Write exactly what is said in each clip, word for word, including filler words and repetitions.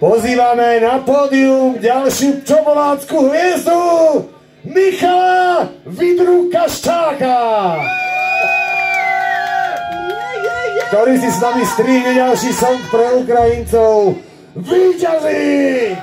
Pozývame na pódium ďalšiu čokoládsku hviezdu Michala Vidru KAŠČÁKA, ktorý si s nami strihne ďalší song pre Ukrajincov Víťazi!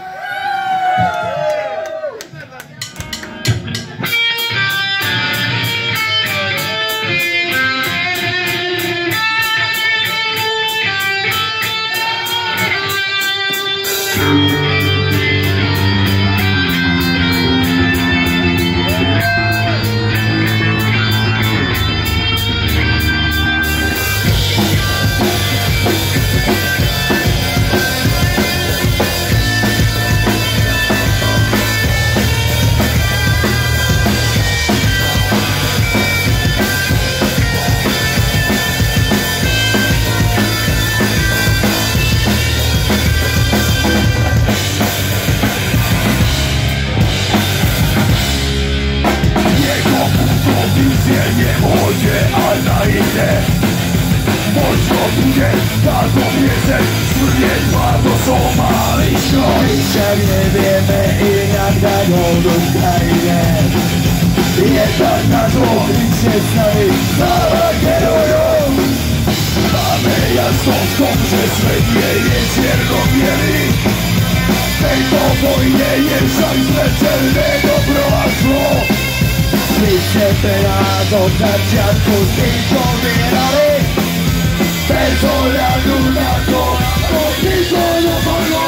Nevhodne a naivne. Možno bude táto pieseň, smrdieť, pátosom a lišno. Však nevieme inak dať hold Ukrajine. Jebať na to, kričte s nami, Sláva, gerojom. Máme jasno v tom, že svet je čiernobiely. V tejto vojne je však smrteľné dobro a zlo. Kričte teraz od začiatku s tým, čo vyrali. Bez ohľadu na to, ako prišlo do boju.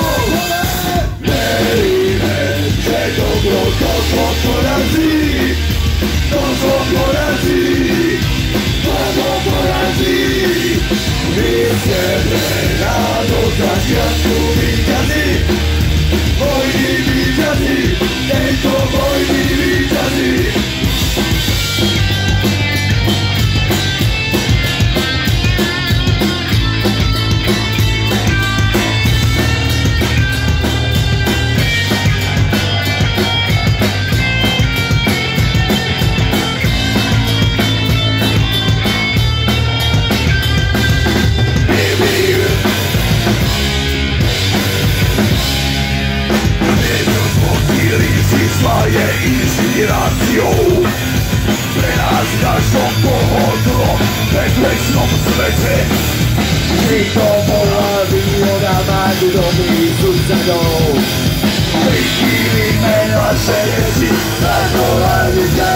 Veríme, že dobro to zlo porazí. To zlo porazí. To zlo porazí. My chceme rád od začiatku víťazi. Vojny víťazi. Tejto vojny víťazi. Je inšpiráciou pre nás v každom pohodlnom bezpečnom svete. Vždy to bola výhoda mať dobrých susedov. Vychýlime naše reči na kolanice.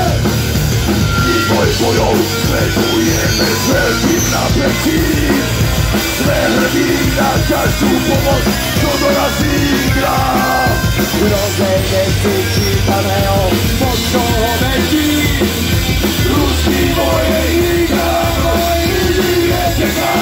Vývoj bojov sledujeme s veľkým napätím. Sme hrdí na každú pomoc, čo dorazí k nám. Rozejde si čítaného, možno ho vetí. Ruský bojovník na vojny nečeká.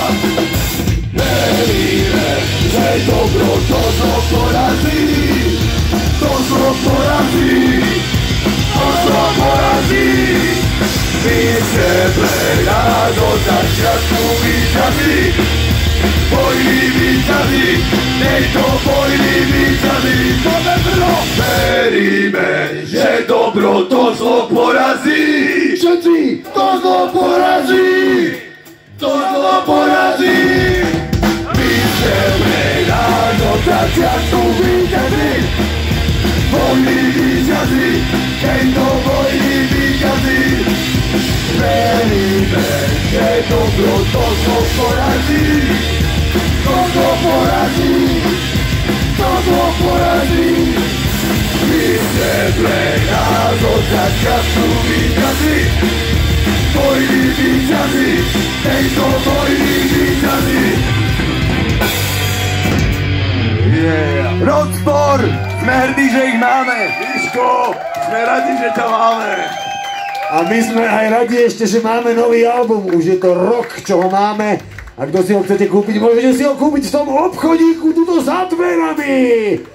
Veríme, že dobro to zlo porazí. To zlo porazí. To zlo porazí. My chceme rád od začiatku víťazi. Vojny víťazi, tejto vojny víťazi. Máme Brno. Veríme, že dobro to zlo porazí. Všetci, to zlo porazí. To zlo porazí. My chceme rád od začiatku víťazi. Vojny víťazi, tejto vojny víťazi. Veríme, že dobro to zlo porazí. To zlo porazí. To zlo porazí. My chceme nás od začiatku víťazi. Vojny víťazi, tejto vojny víťazi. Yeah. ROZPOR! Sme hrdí, že ich máme. Miško, sme radi, že ťa máme. A my sme aj radi ešte, že máme nový album. Už je to rok, čo ho máme. A kto si ho chcete kúpiť, môžete si ho kúpiť v tom obchodíku tuto za dverami.